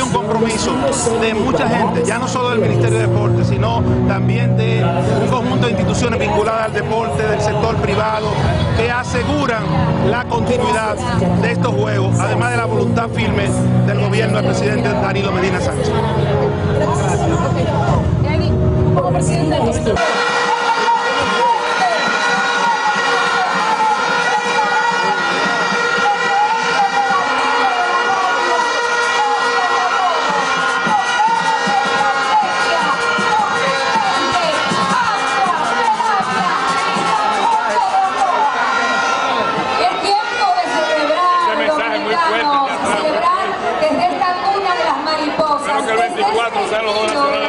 un compromiso de mucha gente, ya no solo del Ministerio de Deportes, sino también de un conjunto de instituciones vinculadas al deporte, del sector privado, que aseguran la continuidad de estos Juegos, además de la voluntad firme del gobierno del presidente Danilo Medina Sánchez. Como presidente del gobierno. Celebrar desde esta cuna de las mariposas. Creo que el 24 sean los Juegos Nacionales.